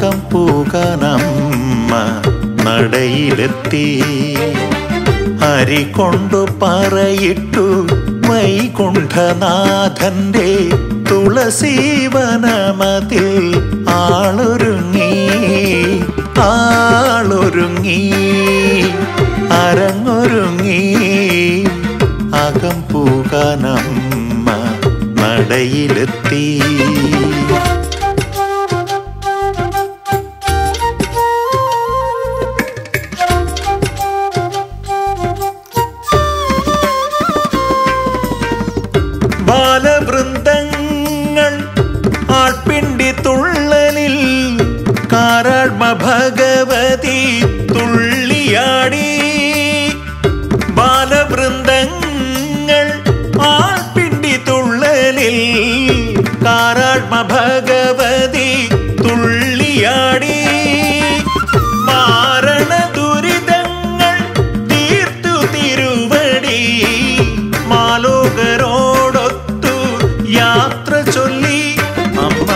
അകം പൂകാനമ്മ നടയിലെത്തി. അരി കൊണ്ടു പറയിട്ടു വൈകുണ്ഠനാഥന്റെ തുളസീവനമതിൽ ആളൊരുങ്ങി അരങ്ങൊരുങ്ങി. അകം പൂകാനമ്മ നടയിലെത്തി. ബാലവൃന്ദങ്ങൾ ആൾപ്പിണ്ടി തുള്ളലിൽ കാരാഴ്മ ഭഗവതി തുള്ളിയാടി. ബാലവൃന്ദങ്ങൾ ആൾപ്പിണ്ടി തുള്ളലിൽ കാരാഴ്മ ഭഗവതി തുള്ളിയാടി. മാരണ ദുരിതങ്ങൾ തീർത്തു തിരുവടി മാലോകരോടൊത്തു യാത്ര ചൊല്ലി. അമ്മ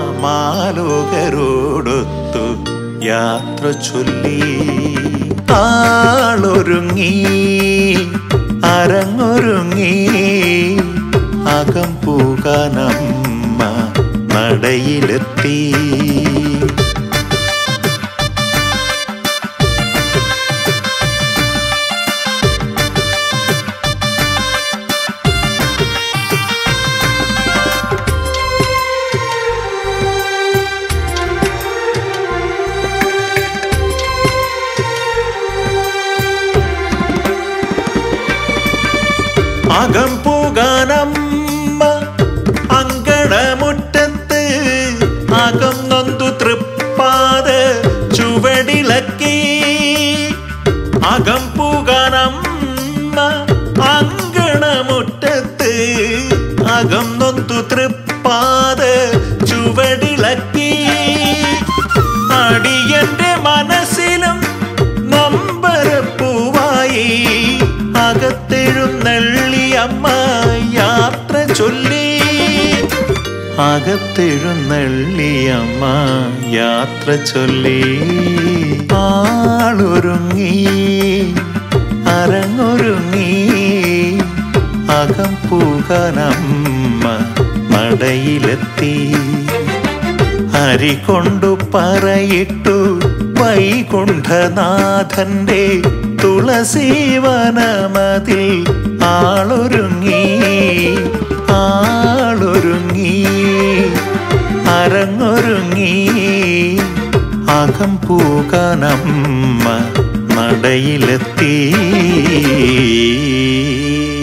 മാലോകരോടൊത്തു യാത്ര ചൊല്ലി. ആളൊരുങ്ങി അരങ്ങൊരുങ്ങി. അകം പൂകാനമ്മ നടയിലെത്തി. അകം പൂകാനമ്മ അങ്കണമുറ്റത്ത് അകം നൊന്തു തൃപ്പാദ ചുവടിളക്കി. അകം പൂകാനമ്മ അങ്കണമുറ്റത്ത് അകം നൊന്തു തൃപ്പാദ ചുവടിളക്കി. അടിയന്റെ മനസ്സിലും നൊമ്പരപ്പൂവായി അകത്തെഴുന്നള്ളി അമ്മ യാത്ര ചൊല്ലി. അകത്തെഴുന്നള്ളി അമ്മ യാത്ര ചൊല്ലി. ആളൊരുങ്ങി അരങ്ങൊരുങ്ങി. അകം പൂകാനമ്മ നടയിലെത്തി. അരി കൊണ്ടു പറയിട്ടു വൈകുണ്ഠനാഥന്റെ തുളസീവനമതിൽ ആളൊരുങ്ങി അരങ്ങൊരുങ്ങി. അകം പൂകാനമ്മ നടയിലെത്തി.